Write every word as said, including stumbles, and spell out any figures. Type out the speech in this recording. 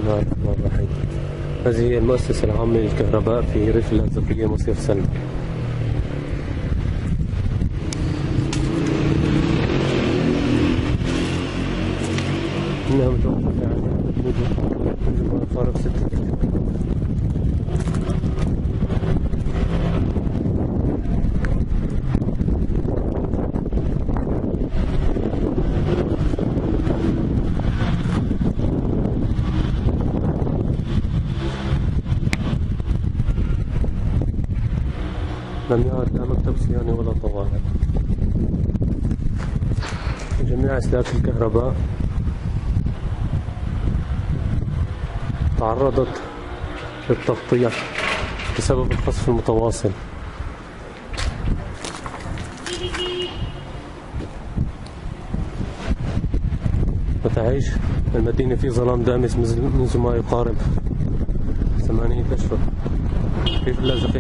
الله الرحمن الرحيم. هذه هي المؤسسة العامة للكهرباء في ريف اللاذقية مصير سلم. إنها متوقفة على منذ ما يقارب ستة أشهر. لم يعد لا مكتب صيانة ولا طوارئ. جميع أسلاك الكهرباء تعرضت للتغطية بسبب القصف المتواصل. وتعيش المدينة في ظلام دامس منذ ما يقارب ثمانية أشهر. ريف اللاذقية